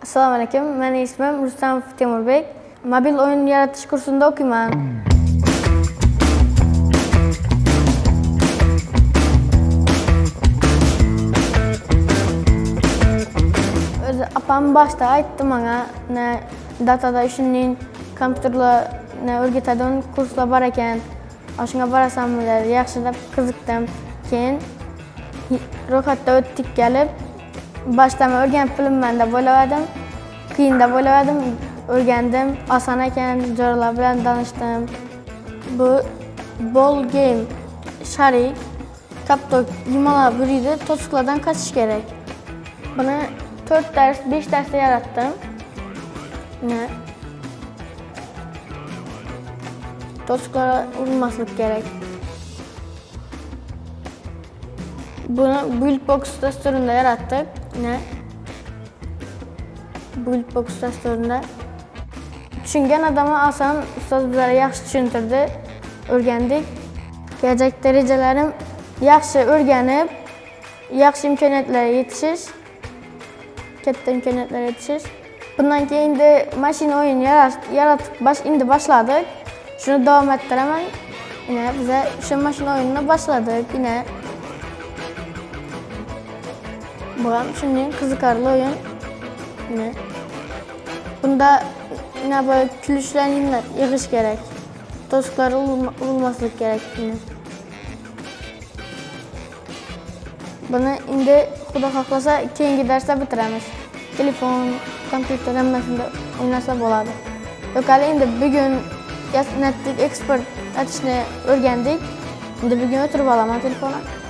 Assalomu alaykum. Mening ismim Rustamov Temurbek. Mobil o'yin yaratish kursida o'qiyman. O'zi apam boshda aytdi menga, datada shunday kompyuterlarni o'rgatadigan kurslar bor ekan. Shunga borasanmi dedi. Yaxshi deb qiziqdim. Keyin ro'yxatda o'tdik kelib, boshda men o'rganib bilmayman deb o'yladim. Qiyin deb o'yladim. O'rgandim. Oson ekan, joylar bilan tanishdim. Bu ball game sharik kaptok yumalab yuradi, to'siqlardan qochish kerak. Buni 4 dars, 5 darsda yaratdim. To'siqlarga urilmaslik kerak. Buni Buildbox dasturida yaratdik. Buildbox dasturida tushungan odamga oson, ustoz bizlarga yaxshi tushuntirdi, o'rgandik. Kelajakda rejalarim yaxshi o'rganib, yaxshi imkoniyatlarga yetishish, katta imkoniyatlarga yetishish. Bundan keyin mashina o'yin yaratib boshladik. Shuni davom ettiraman. Biz shu mashina o'yinini boshladik. Bu ham shunday qiziqarli o'yin. Bunda böyle kulishlarni yig'ish kerak. To'siqlar urilmaslik kerak. Buni endi Xudo xohlasa keyingi darsda bitiramiz. Telefon, kompyuter hammasida o'ynasa bo'ladi. Hali endi bugun eksport etishni o'rgandik. Endi bugun o'tirib olaman telefonni.